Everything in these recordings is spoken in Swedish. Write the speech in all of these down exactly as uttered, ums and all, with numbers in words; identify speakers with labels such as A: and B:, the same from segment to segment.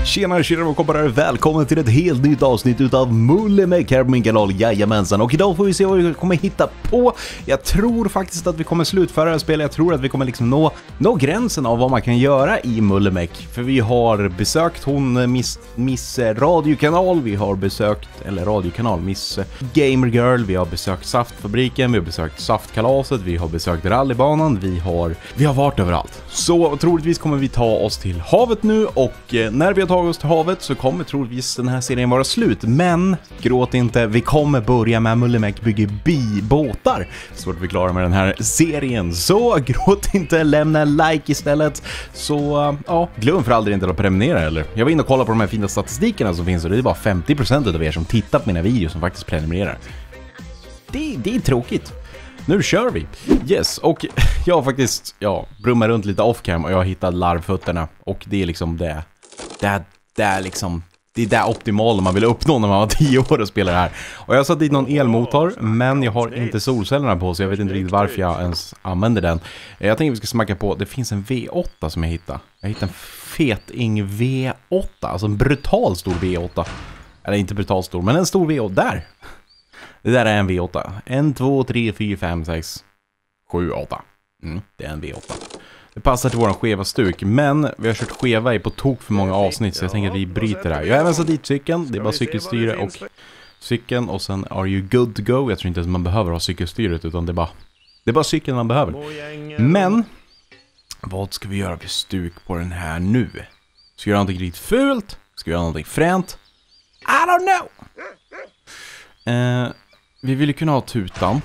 A: Tjenare, tjenare och kompisar, välkommen till ett helt nytt avsnitt utav Mullemäck här på min kanal, jajamensan. Och idag får vi se vad vi kommer hitta på. Jag tror faktiskt att vi kommer slutföra det här spelet. Jag tror att vi kommer liksom nå, nå gränsen av vad man kan göra i Mullemäck. För vi har besökt hon Miss, Miss radiokanal, vi har besökt, eller radiokanal, Miss Gamer Girl, vi har besökt Saftfabriken, vi har besökt Saftkalaset, vi har besökt rallybanan, vi har, vi har varit överallt. Så troligtvis kommer vi ta oss till havet nu, och när vi har tagit oss till havet så kommer troligtvis den här serien vara slut. Men gråt inte, vi kommer börja med Mullemäck bygger bibåtar. Så att vi klarar med den här serien. Så gråt inte, lämna en like istället. Så ja, glöm för aldrig inte att prenumerera eller. Jag var inne och kollade på de här fina statistikerna som finns, och det är bara femtio procent av er som tittar på mina videos som faktiskt prenumererar. Det, det är tråkigt. Nu kör vi. Yes, och jag har faktiskt, ja, brummar runt lite off-cam och jag har hittat larvfötterna. Och det är liksom det. Det är, det är liksom, det är det optimala man vill uppnå när man var tio år och spelar det här. Och jag har satt dit någon elmotor, men jag har inte solcellerna på, så jag vet inte riktigt varför jag ens använder den. Jag tänker vi ska smacka på, det finns en V åtta som jag hittade. Jag hittade en feting V åtta, alltså en brutal stor V åtta. Eller inte brutal stor, men en stor V åtta där. Det där är en V åtta. ett, två, tre, fyra, fem, sex, sju, åtta. Mm, det är en V åtta. Det passar till våran skeva stuk, men vi har kört skeva i på tok för många avsnitt, så jag tänker att vi bryter det här. Jag har även satt dit cykeln, det är bara cykelstyre och cykeln, och sen are you good to go. Jag tror inte att man behöver ha cykelstyret, utan det är bara, det är bara cykeln man behöver. Men vad ska vi göra för stuk på den här nu? Ska vi göra någonting riktigt fult? Ska vi göra någonting fränt? I don't know! Eh, vi vill ju kunna ha tutan.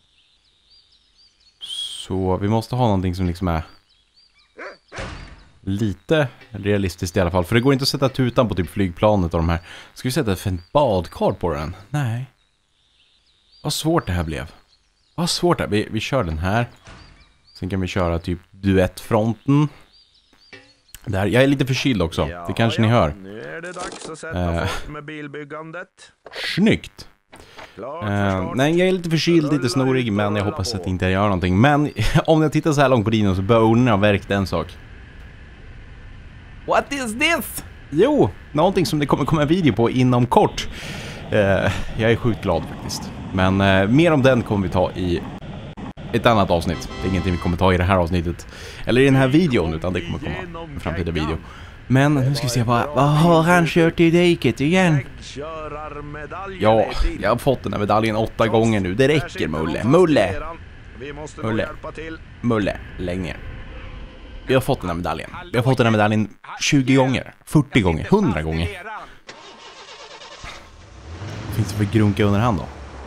A: Så vi måste ha någonting som liksom är lite realistiskt i alla fall. För det går inte att sätta tutan på typ flygplanet och de här. Ska vi sätta ett fint badkar på den? Nej. Vad svårt det här blev. Vad svårt det här. Vi, vi kör den här. Sen kan vi köra typ duettfronten. Där. Jag är lite förkyld också. Det kanske ni hör.
B: Nu är det dags att sätta uh, fart med bilbyggandet.
A: Snyggt. Uh, nej, jag är lite förkyld, lite snorig, men jag hoppas att det inte gör någonting. Men om jag tittar så här långt på dino så bör orden ha verkat en sak. What is this? Jo, någonting som det kommer komma en video på inom kort. Uh, jag är sjukt glad faktiskt. Men uh, mer om den kommer vi ta i ett annat avsnitt. Det är ingenting vi kommer ta i det här avsnittet, eller i den här videon, utan det kommer komma en framtida video. Men nu ska vi se, vad, vad har han kört i diket igen? Ja, jag har fått den här medaljen åtta gånger nu. Det räcker, Mulle. Mulle! Mulle. Mulle. Länge. Vi har fått den här medaljen. Vi har fått den här medaljen tjugo gånger. fyrtio gånger. hundra gånger. Vad finns det för grunka under hand då?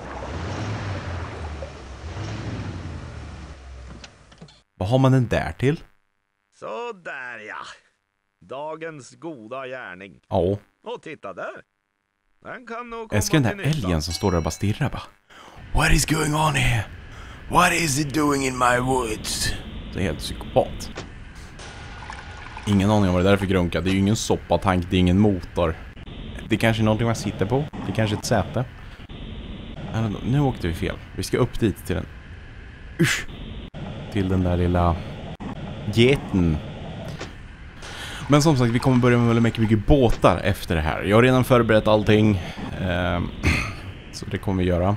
A: Vad har man den där till?
B: Så där ja. Dagens goda gärning.
A: Ja.
B: Och titta där. Den kan nog komma.
A: Jag älskar den där älgen som står där och bara stirrar bara. What is going on here? What is it doing in my woods? Det är helt psykopat. Ingen aning om vad det där är för grunka. Det är ju ingen soppatank, det är ingen motor. Det är kanske någonting man sitter på. Det är kanske ett säte. Nu åkte vi fel. Vi ska upp dit till den. Usch. Till den där lilla geten. Men som sagt, vi kommer börja med väldigt mycket bygga båtar efter det här. Jag har redan förberett allting. Eh, så det kommer vi göra.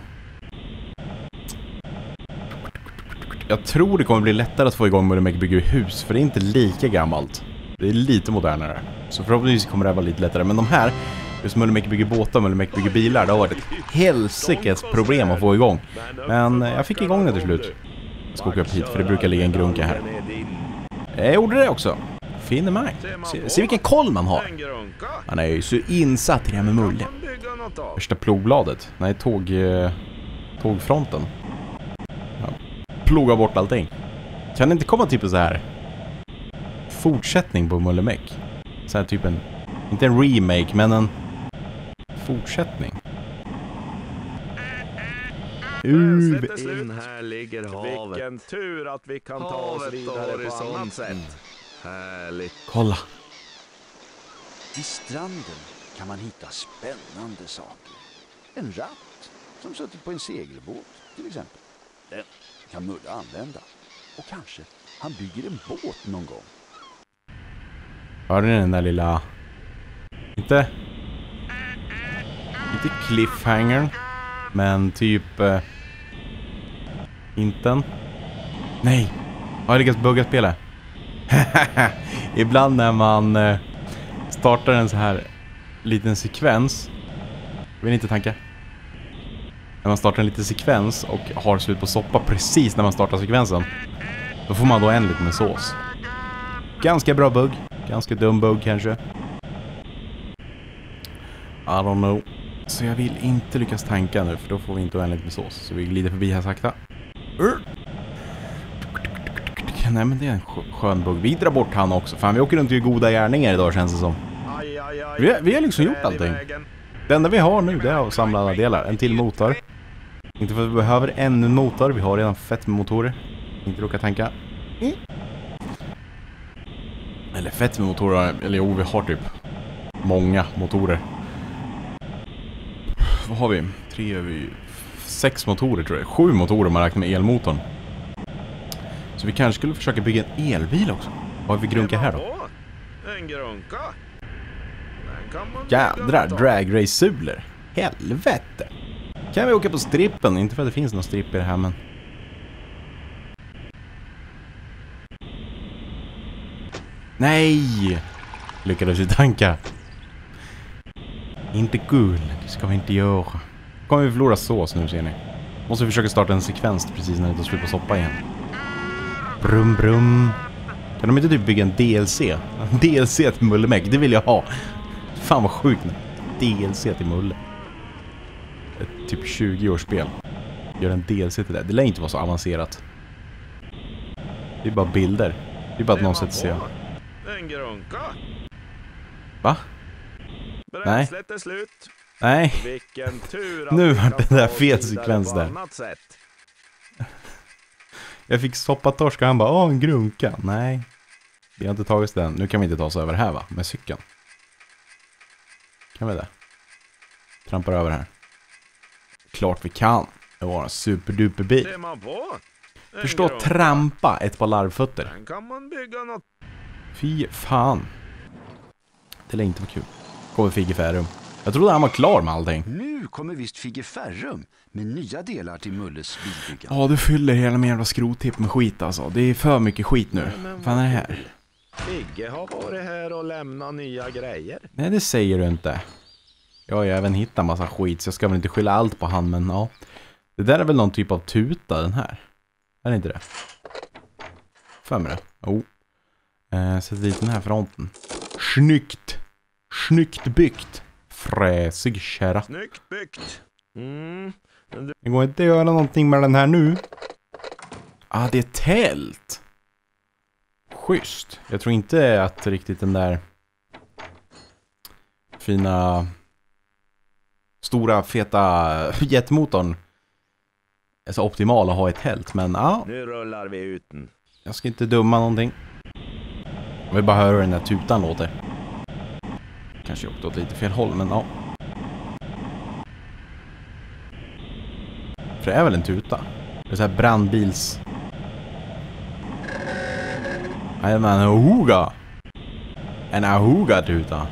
A: Jag tror det kommer bli lättare att få igång med att bygga hus. För det är inte lika gammalt. Det är lite modernare. Så förhoppningsvis kommer det vara lite lättare. Men de här, just Mullemäck bygger båtar, Mullemäck bygger bilar, det har varit ett helsikes problem att få igång. Men jag fick igång det till slut. Jag ska åka upp hit, för det brukar ligga en grunka här. Jag gjorde det också. Finner mig. Se, se vilken koll man har. Man är ju så insatt i det här med Mulle. Första plogbladet. Nej, tåg, eh, tågfronten. Ja, ploga bort allting. Kan det inte komma typ så här fortsättning på Mullemäck? Så här typ en, inte en remake, men en fortsättning.
B: Uh, in här ligger havet. Vilken tur att vi kan ta oss vidare på annat sätt. Härligt.
A: Kolla.
C: Vid stranden kan man hitta spännande saker. En ratt som suttit på en segelbåt till exempel. Den kan Mulle använda. Och kanske han bygger en båt någon gång.
A: Hörde ni den där lilla Inte... Inte cliffhanger. Men typ... Eh, inte en... Nej! Jag har lyckats bugga spelet. Ibland när man eh, startar en så här liten sekvens. Jag vill inte tänka. När man startar en liten sekvens och har slut på soppa precis när man startar sekvensen. Då får man då en lite med sås. Ganska bra bugg. Ganska dum bugg kanske. I don't know. Så jag vill inte lyckas tanka nu, för då får vi inte oändligt med sås. Så vi glider förbi här sakta. Nej, men det är en skön bugg. Vi drar bort han också. Fan, vi åker runt i goda gärningar idag, känns det som. Vi har, vi har liksom gjort allting. Det enda vi har nu, det är att samla alla delar. En till motor. Inte för att vi behöver en motor. Vi har redan fett med motorer. Inte råka tänka. Mm. Eller fett med motorer. Eller jo, vi har typ många motorer. Vad har vi? Tre, vi sex motorer tror jag. Sju motorer om man räknar med elmotorn. Så vi kanske skulle försöka bygga en elbil också. Vad har vi grunka här då?
B: En grunka.
A: Jädrar, dragrace-sulor. Helvete. Kan vi åka på strippen? Inte för att det finns någon stripp i det här, men... Nej! Lyckades ju tanka. Inte kul. Det ska vi inte göra. Kommer vi förlora sås nu, ser ni. Måste vi försöka starta en sekvens precis när det tar slut på soppa igen. Brum brum. Kan de inte typ bygga en D L C? En D L C till Mulle Meck, det vill jag ha. Fan vad sjukt nu. D L C till Mulle. Ett typ tjugo års spel. Gör en D L C till det. Det lär inte vara så avancerat. Det är bara bilder. Det är bara att någon sätter sig.
B: En grunka.
A: Va? Nej.
B: Är slut.
A: Nej.
B: Vilken tur.
A: Nu var det där fel sekvens där. Jag fick soppatorsk och han bara, åh en grunka. Nej. Vi har inte tagit den. Nu kan vi inte ta oss över här va? Med cykeln. Kan vi det? Trampar över här. Klart vi kan. Det var en superduper bil. Förstå trampa ett par larvfötter.
B: Kan man bygga något?
A: Fy fan. Det lär inte vara kul. Kommer Figge Färrum. Jag trodde han var klar med allting.
C: Nu kommer visst Figge Färrum med nya delar till Mulles bilbyggan.
A: Ja, du fyller hela min jävla skrottipp med skit alltså. Det är för mycket skit nu. Vad fan är det här?
B: Figge har varit här och lämnat nya grejer.
A: Nej, det säger du inte. Jag har ju även hittat massa skit, så jag ska väl inte skylla allt på han, men ja. Det där är väl någon typ av tuta, den här. Är det inte det? För mig det. Oh. Eh, sätt dit den här fronten. Snyggt. Snyggt byggt. Fräsig kärra.
B: Snyggt byggt. Mm.
A: Det går inte att göra någonting med den här nu. Ah, det är tält. Schysst. Jag tror inte att riktigt den där fina stora feta jetmotorn är så optimal att ha ett tält, men ja.
B: Nu rullar vi ut den.
A: Jag ska inte dumma någonting. Jag vill bara höra hur den där tutan låter. Kanske åkte åt lite fel håll, men ja. För det är väl en tuta. Det är så här brandbils. Nej, men en ahuga. En ahuga tuta.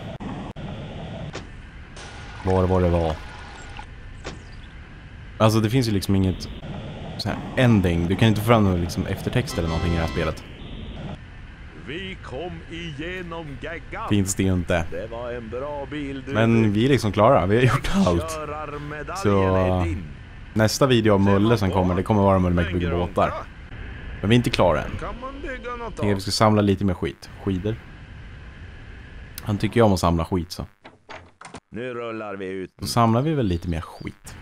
A: Var var det var. Alltså det finns ju liksom inget så här ending. Du kan inte få fram någon liksom eftertext eller någonting i det här spelet.
B: Vi kom igenom geggan.
A: Finns det ju inte.
B: Det var en bra bil du.
A: Men vi är liksom klara. Vi har gjort allt. Så nästa video av Mulle som kommer, det kommer vara Mulle Meck bygger båtar. Men vi är inte klara än.
B: Kan man bygga något?
A: Tänker vi ska samla lite mer skit. Skidor. Han tycker ju om att samla skit så.
B: Nu rullar vi ut.
A: Då samlar vi väl lite mer skit.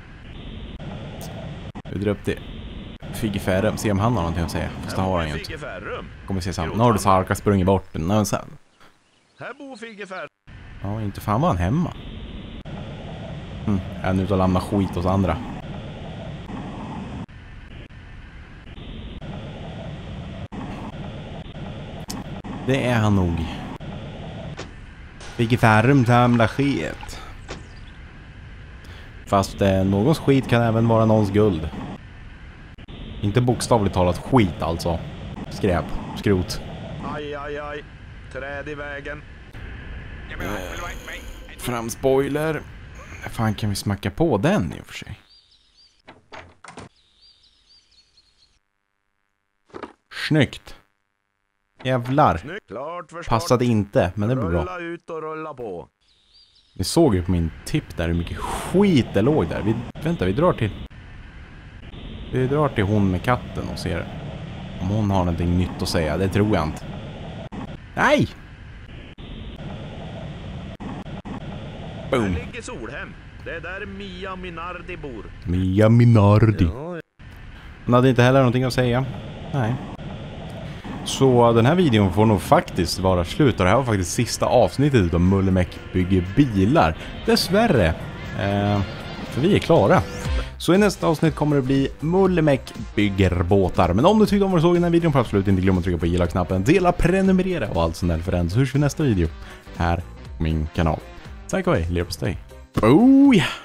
A: Vi drar upp det. Figge Färrum, se om han har någonting att säga. Fast det har han ju inte. Kommer se samma. Nu har du Sarka sprungit bort den. Nej, sen.
B: Här bor Figge Färrum.
A: Ja, inte fan var han hemma. Hm, jag är nu ute och lämnar skit hos andra. Det är han nog. Figge Färrum samlar skit. Fast eh, någons skit kan även vara någons guld. Inte bokstavligt talat skit alltså. Skräp, skrot.
B: Aj, aj, aj. Träd i vägen.
A: Framspoiler. Fan, kan vi smacka på den i och för sig? Snyggt. Jävlar. Passade inte, men det blir bra.
B: Rulla ut och rulla på.
A: Vi såg ju på min tipp där hur mycket skit det låg där. Vi, vänta, vi drar till... Vi drar till hon med katten och ser om hon har någonting nytt att säga. Det tror jag inte. Nej! Boom.
B: Här ligger Solhem. Det är där Mia Minardi bor.
A: Mia Minardi.
B: Ja,
A: Hon hade inte heller någonting att säga. Nej. Så den här videon får nog faktiskt vara slut. Och det här var faktiskt sista avsnittet av Mullemäck bygger bilar. Dessvärre. Eh, för vi är klara. Så i nästa avsnitt kommer det bli Mullemäck bygger båtar. Men om du tyckte om vad du såg i den här videon, får absolut inte glömma att trycka på gilla-knappen. Dela, prenumerera och allt sånt där för den. Så hörs vi i nästa video här på min kanal. Tack och hej, leverpastej. Oh ja!